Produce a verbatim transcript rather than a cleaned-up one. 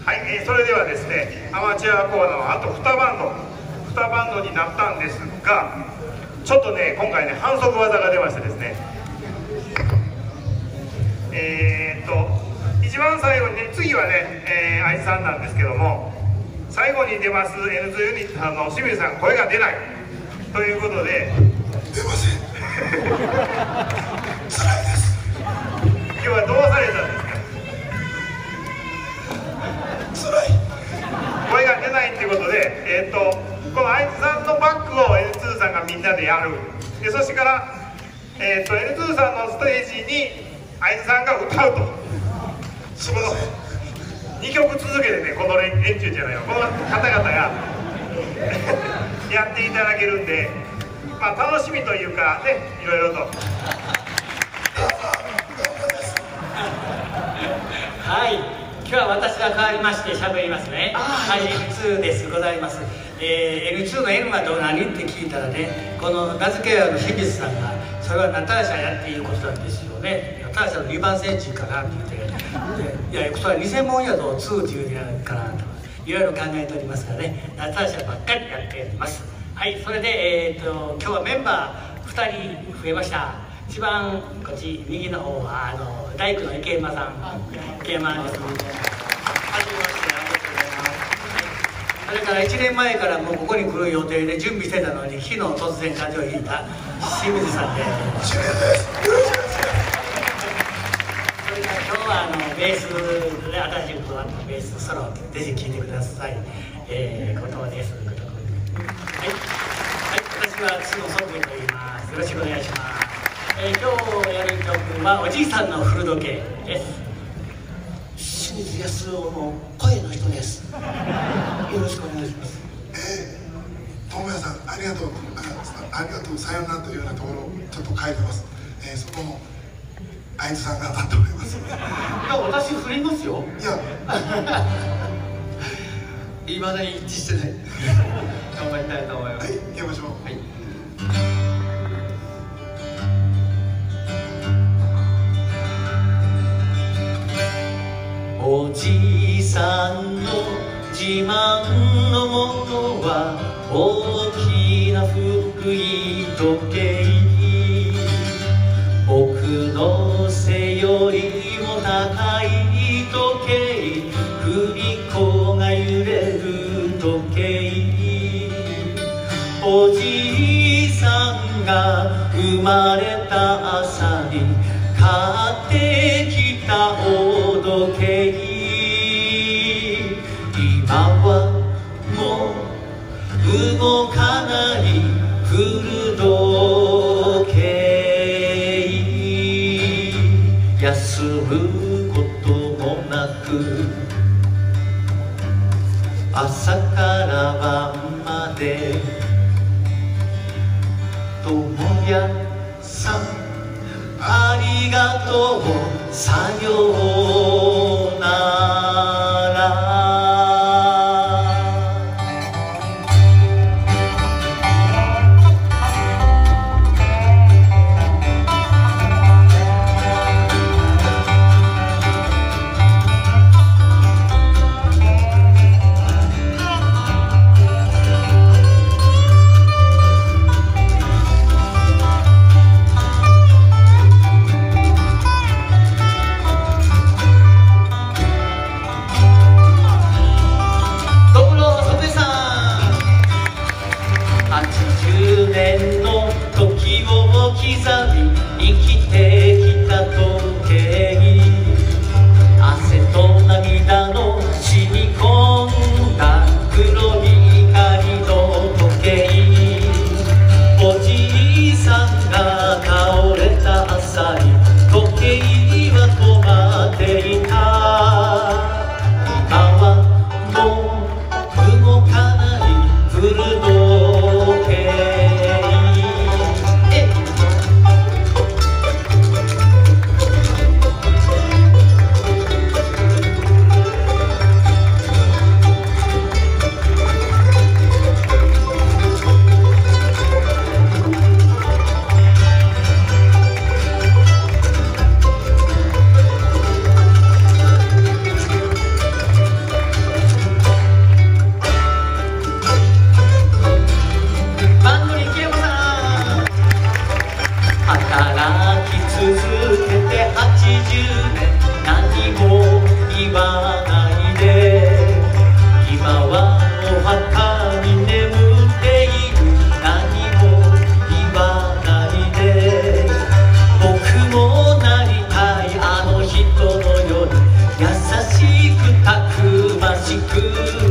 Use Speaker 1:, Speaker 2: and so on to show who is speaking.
Speaker 1: はい、えー、それではですね、アマチュアコーナーはあとにバンドにバンドになったんですが、ちょっとね今回ね反則技が出ましてですね、えー、っと一番最後にね、次はね、えー、愛知さんなんですけども、最後に出ます エヌツー ユニットの清水さん、声が出ないということで、
Speaker 2: 出ません辛いです。
Speaker 1: 今日はどうされたんですか？
Speaker 2: 辛い。
Speaker 1: 声が出ないっていうことで、えー、っとこの愛知さんのバックを エヌツー さんがみんなでやる。でそしてから、えー、っと エヌツー さんのステージに愛知さんが歌うと。そのにきょく続けてね、この連中じゃないわ、この方々がやっていただけるんで、まあ楽しみというかね、いろいろと。
Speaker 3: はい、今日は私が代わりまして喋りますね。はい、エヌツー ですございます。えー、エヌツー の N はどう何って聞いたらね、この名付け親の清水さんがそれはナターシャやっていうことなんですよね。ナターシャのにばん戦時かなって言って、いやそれは偽物やぞにっていうんかなといろいろ考えておりますからね、ナターシャばっかりやっております。はい、それで、えー、と今日はメンバーふたり増えました。一番こっち右の方はあの大工の池山さん、池山です。それからいちねんまえからもうここに来る予定で準備してたのに、昨日突然風邪をひいた清水さんで、それから今日はあのベースで新しく加わったベースソロ、ぜひ聴いてください。えー、後藤です。はい、はい、私は楠野宗と言います。よろしくお願いします。えー、今日やる曲はおじいさんの古時計です。清水康夫の声の人です。よろしくお願いします。
Speaker 2: えー、友也さん、ありがとう、あ、ありがとう、さよならというようなところをちょっと書いてます。えー、そこも愛知さんが当たっております。い
Speaker 3: や、私振りますよ。
Speaker 2: いや、
Speaker 3: いまだに一致してない。頑張りたいと思います。
Speaker 2: はい、行きましょう。はい。
Speaker 3: おじいさんの自慢のものは大きな古い時計、僕の背よりも高い時計、振り子が揺れる時計、おじいさんが生まれた朝に買ってきた大時計、今はもう動かない古時計、休むこともなく朝から晩まで、友也さんありがとう、さようなら。 くたくましく